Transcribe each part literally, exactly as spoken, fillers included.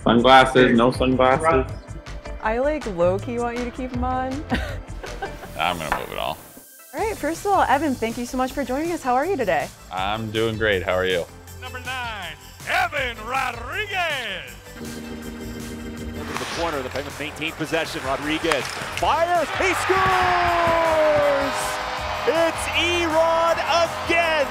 Sunglasses, no sunglasses. I like low-key want you to keep them on. I'm gonna move it all. All right, first of all, Evan, thank you so much for joining us. How are you today? I'm doing great. How are you? Number nine, Evan Rodrigues. Over to the corner, the Penguins maintain possession. Rodrigues fires, he scores! It's E-Rod again!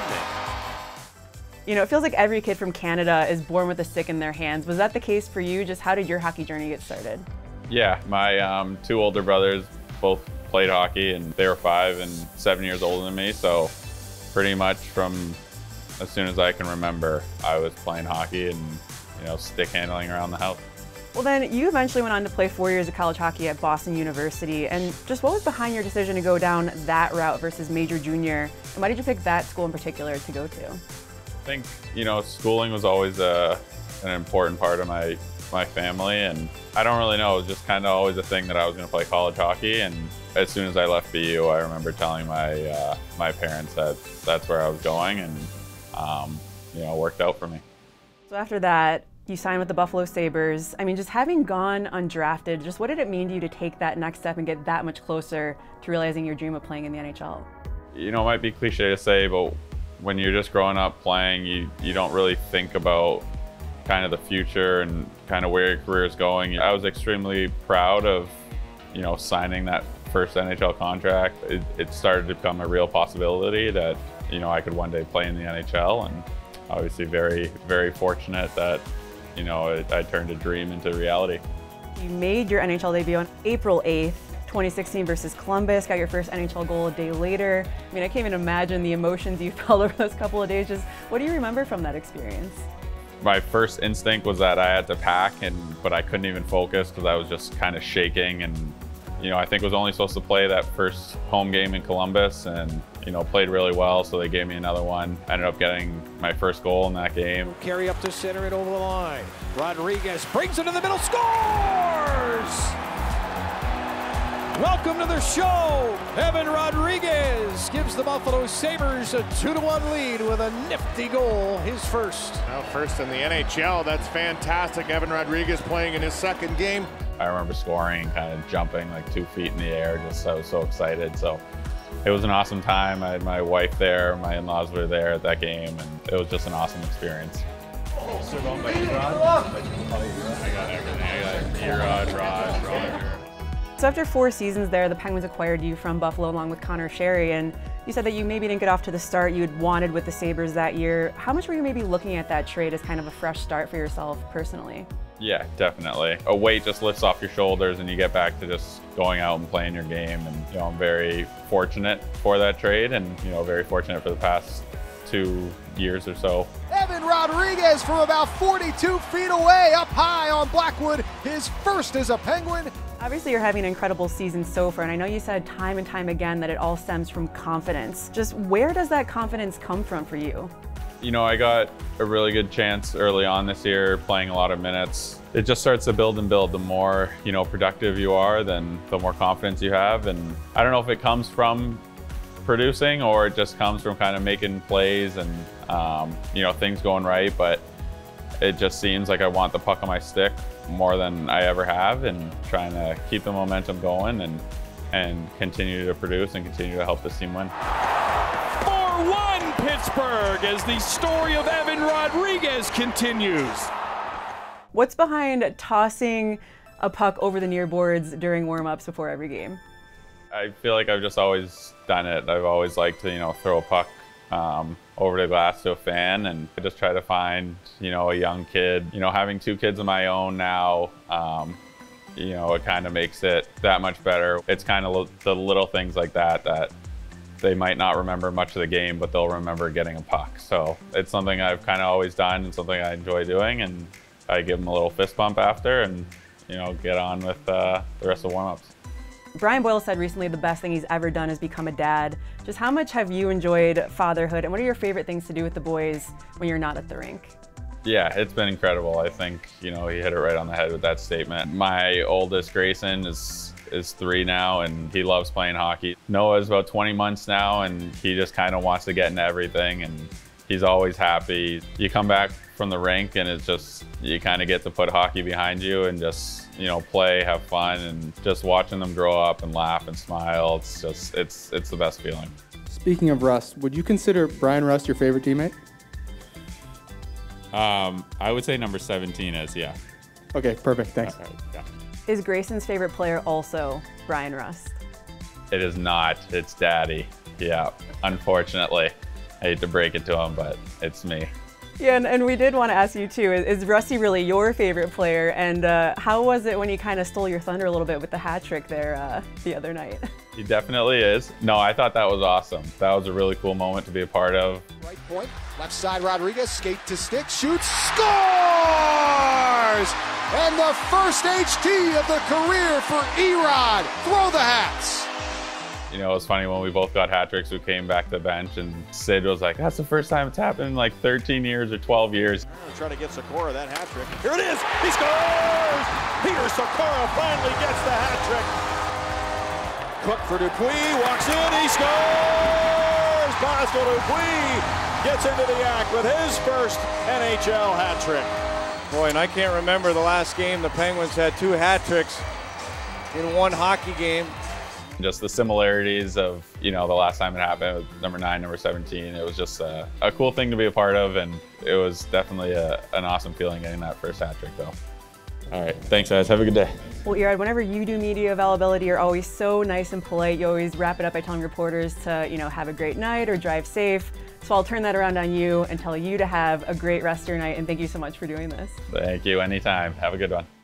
You know, it feels like every kid from Canada is born with a stick in their hands. Was that the case for you? Just how did your hockey journey get started? Yeah, my um, two older brothers both played hockey, and they were five and seven years older than me. So pretty much from as soon as I can remember, I was playing hockey and, you know, stick handling around the house. Well, then you eventually went on to play four years of college hockey at Boston University. And just what was behind your decision to go down that route versus major junior? And why did you pick that school in particular to go to? I think, you know, schooling was always a, an important part of my, my family, and I don't really know, it was just kind of always a thing that I was going to play college hockey. And as soon as I left B U, I remember telling my, uh, my parents that that's where I was going, and, um, you know, it worked out for me. So after that, you signed with the Buffalo Sabres. I mean, just having gone undrafted, just what did it mean to you to take that next step and get that much closer to realizing your dream of playing in the N H L? You know, it might be cliche to say, but when you're just growing up playing, you, you don't really think about kind of the future and kind of where your career is going. I was extremely proud of, you know, signing that first N H L contract. It, it started to become a real possibility that, you know, I could one day play in the N H L, and obviously very, very fortunate that, you know, it, I turned a dream into reality. You made your N H L debut on April eighth, twenty sixteen versus Columbus, got your first N H L goal a day later. I mean, I can't even imagine the emotions you felt over those couple of days. Just what do you remember from that experience? My first instinct was that I had to pack, and but I couldn't even focus because I was just kind of shaking. And, you know, I think I was only supposed to play that first home game in Columbus, and, you know, played really well, so they gave me another one. I ended up getting my first goal in that game. Carry up to center and over the line. Rodrigues brings it to the middle, scores! Welcome to the show. Evan Rodrigues gives the Buffalo Sabres a two to one lead with a nifty goal, his first. Now first in the N H L, that's fantastic. Evan Rodrigues playing in his second game. I remember scoring, kind of jumping like two feet in the air, just I was so excited. So it was an awesome time. I had my wife there, my in-laws were there at that game, and it was just an awesome experience. I got everything. I got E-Rod, Rod, Rod. So after four seasons there, the Penguins acquired you from Buffalo along with Connor Sherry, and you said that you maybe didn't get off to the start you had wanted with the Sabres that year. How much were you maybe looking at that trade as kind of a fresh start for yourself personally? Yeah, definitely. A weight just lifts off your shoulders and you get back to just going out and playing your game. And, you know, I'm very fortunate for that trade, and, you know, very fortunate for the past two years or so. Evan Rodrigues from about forty-two feet away, up high on Blackwood, his first as a Penguin. Obviously, you're having an incredible season so far, and I know you said time and time again that it all stems from confidence. Just where does that confidence come from for you? You know, I got a really good chance early on this year, playing a lot of minutes. It just starts to build and build. The more, you know, productive you are, then the more confidence you have. And I don't know if it comes from producing or it just comes from kind of making plays and, um, you know, things going right. But it just seems like I want the puck on my stick more than I ever have, and trying to keep the momentum going and and continue to produce and continue to help this team win. four one Pittsburgh as the story of Evan Rodrigues continues. What's behind tossing a puck over the near boards during warm-ups before every game? I feel like I've just always done it. I've always liked to, you know, throw a puck um, over the glass to a fan, and I just try to find, you know, a young kid. You know, having two kids of my own now, um, you know, it kind of makes it that much better. It's kind of the little things like that that they might not remember much of the game, but they'll remember getting a puck. So it's something I've kind of always done and something I enjoy doing, and I give them a little fist bump after and, you know, get on with uh, the rest of the warm-ups. Brian Boyle said recently the best thing he's ever done is become a dad. Just how much have you enjoyed fatherhood, and what are your favorite things to do with the boys when you're not at the rink? Yeah, it's been incredible. I think, you know, he hit it right on the head with that statement. My oldest, Grayson, is is three now, and he loves playing hockey. Noah's about twenty months now, and he just kind of wants to get into everything, and He's always happy. You come back from the rink and it's just, you kind of get to put hockey behind you and just, you know, play, have fun, and just watching them grow up and laugh and smile. It's just, it's, it's the best feeling. Speaking of Rust, would you consider Bryan Rust your favorite teammate? Um, I would say number seventeen is, yeah. Okay, perfect, thanks. Okay, yeah. Is Grayson's favorite player also Bryan Rust? It is not, it's Daddy. Yeah, unfortunately. I hate to break it to him, but it's me. Yeah, and, and we did want to ask you too, is, is Rusty really your favorite player? And uh, how was it when he kind of stole your thunder a little bit with the hat trick there uh, the other night? He definitely is. No, I thought that was awesome. That was a really cool moment to be a part of. Right point, left side Rodrigues, skate to stick, shoots, scores! And the first H T of the career for E-Rod. Throw the hats. You know, it was funny when we both got hat tricks, we came back to the bench and Sid was like, that's the first time it's happened in like thirteen years or twelve years. Trying to get Sykora that hat trick. Here it is, he scores! Peter Sykora finally gets the hat trick. Cook for Dupuis, walks in, he scores! Pascal Dupuis gets into the act with his first N H L hat trick. Boy, and I can't remember the last game the Penguins had two hat tricks in one hockey game. Just the similarities of, you know, the last time it happened with number nine, number seventeen. It was just a, a cool thing to be a part of, and it was definitely a, an awesome feeling getting that first hat trick, though. All right, thanks guys, have a good day. Well, E-Rod, whenever you do media availability, you're always so nice and polite. You always wrap it up by telling reporters to, you know, have a great night or drive safe. So I'll turn that around on you and tell you to have a great rest of your night, and thank you so much for doing this. Thank you, anytime. Have a good one.